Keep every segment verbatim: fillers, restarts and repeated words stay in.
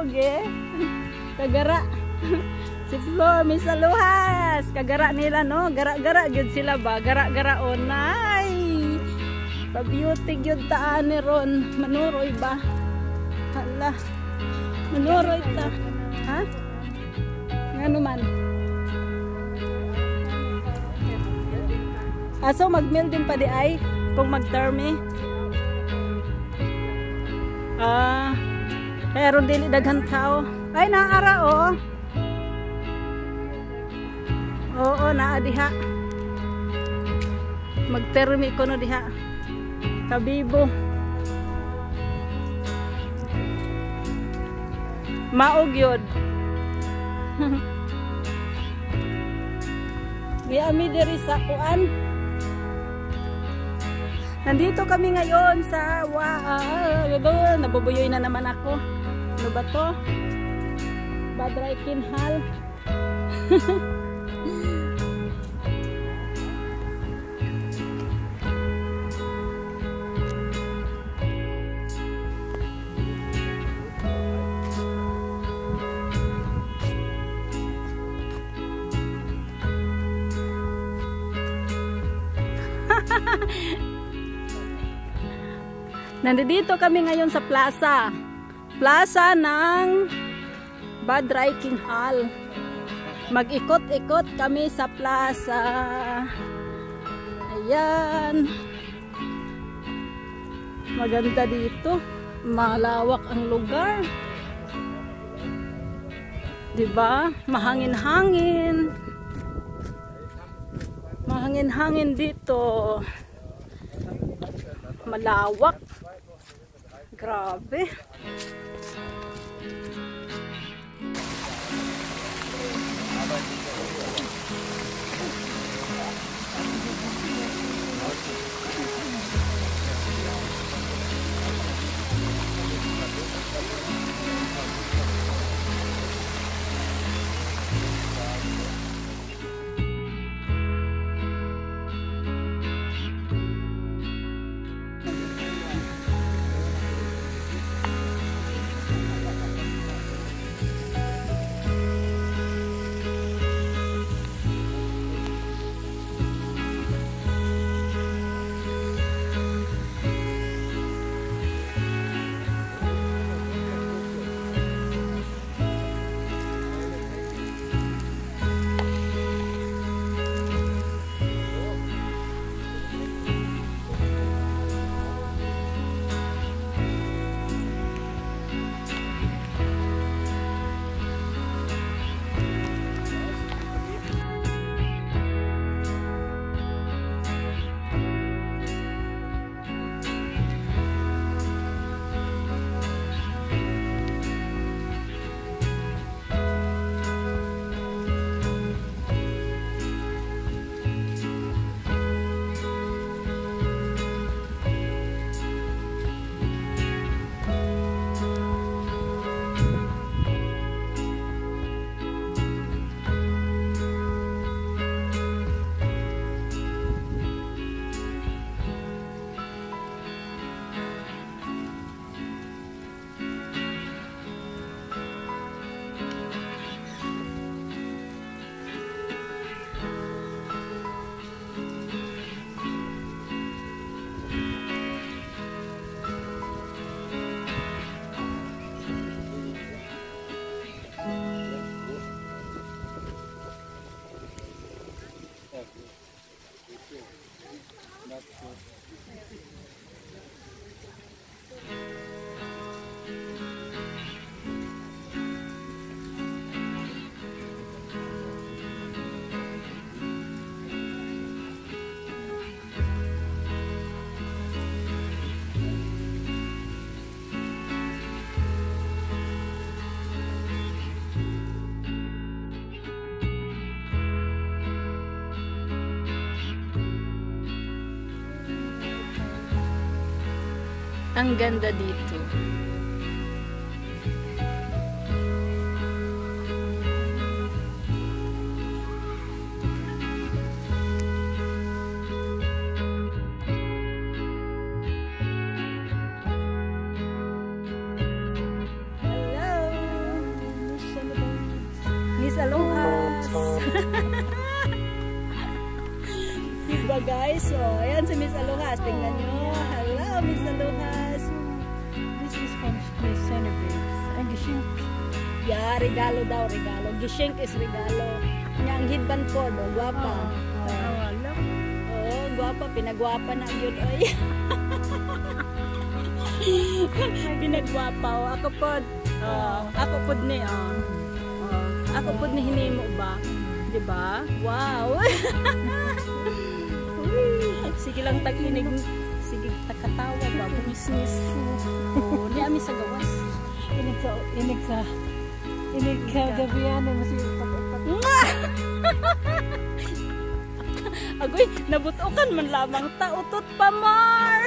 eh. Kagara. Si Flo, may saluhas. Kagara nila, no? Gara-gara yun sila ba? Gara-gara o nay. Pa-beauty yun taan ni Ron. Manuroy ba? Hala. Manuroy ta. Ha? Nga naman. Aso mag-mail din pa di ay? Kung mag-termi? Ah, pero dili daghan tao. Ay, naara oh. Oo, naa diha. Magtermi ko no diha. Kabibo. Maog yun. Gayami diri sa kuan. Nandito kami ngayon sa wow, nabubuyoy na naman ako. Ano ba to? Reichenhall. Nandito kami ngayon sa plaza. Plaza ng Reichenhall. Mag-ikot-ikot kami sa plaza. Ayan. Maganda dito. Malawak ang lugar. Diba? Mahangin-hangin. Mahangin-hangin dito. Malawak. Grabe. Ang ganda dito. Hello. Miss Aluhas. Diba guys? So, ayan si Miss Aluhas. Tingnan nyo. Hello, Miss Aluhas. This is from my celebrates. Ang gishink. Yeah, regalo daw, regalo. Gishink is regalo. Nya ang hidban po, no? Guwapa. Wala. Oo, guwapa. Pinagwapa na yun. Oy. Pinagwapa. O, ako po. Uh, ako po ni, oh. Uh, ako po ni hinimo ba? Diba? Wow! Sige lang tag-inig. Sige, takatawa ba? Bumisnis. Oh, ni ami sa gawas. Inig sa, inig sa, inig sa gabihan ay masih pag-upat. Agoy, nabutukan man lamang ta. Utot pa more!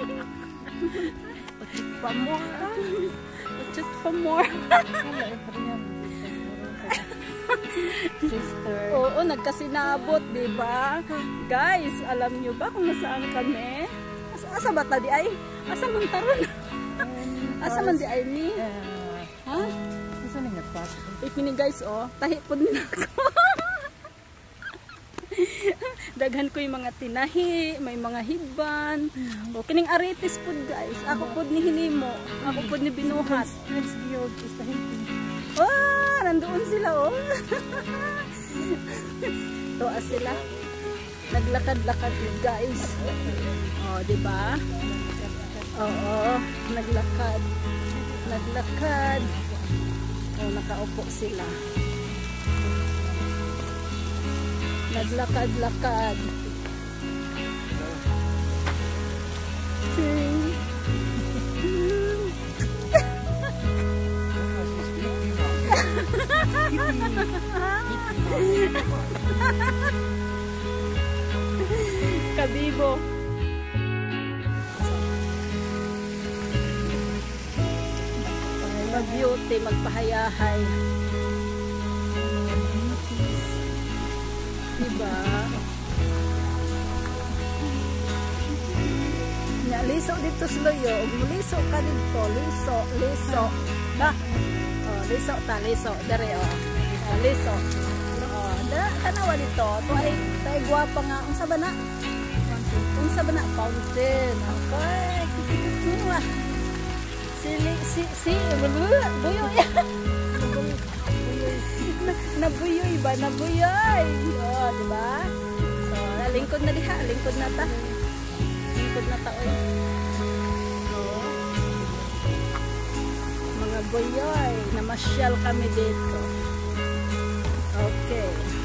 Utot pa more. Utot pa more. Sister. Oo, nagkasinabot, di ba? Guys, alam nyo ba kung nasaan kami? Asa, asa ba ta di ay? Asa man taron? Asa man di ay ni? Ha? Asa na nga pa? Ipini guys, oh. Tahi po din ako. Daghan ko yung mga tinahi, may mga hidban. O, kining aritis po guys. Ako po ni hinimo. Ako po ni binuhat. Let's go. Oh, nandoon sila oh. Tuwa sila. Naglakad-lakad guys. Oh, di ba? Oo, naglakad. Naglakad. Oh, nakaupo sila. Naglakad-lakad. Kabibo. Mag-beauty, magpahayahay. Diba? Nya, liso dito sloyo. Liso ka dito. Liso, liso. Ba? Oh, liso ta, liso. Dari, oh. Oh, liso. Oh, da, tanawa dito. Ito ay, ito ay guwapa nga. Unsa ba na? Unsa ba na? Fountain. Okay. Kikikikikwa. Sili, si, si, buyoy. Nabuyoy ba? Nabuyoy. Oh, diba? So, lingkod na diha. Lingkod na ta. Lingkod na ta, oy. So, mga buyoy. Namasyal kami dito. Okay.